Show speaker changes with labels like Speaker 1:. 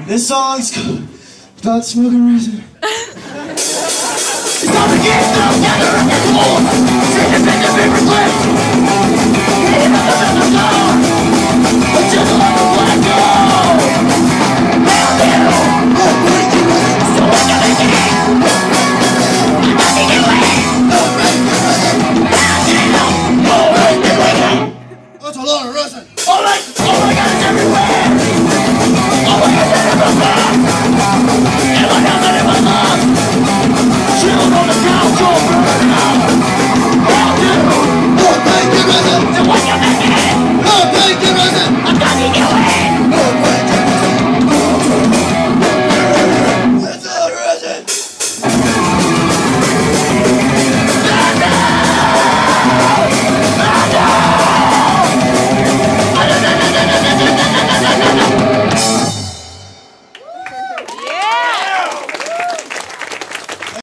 Speaker 1: This song's about smoking resin. Together and more. Take it, make it, be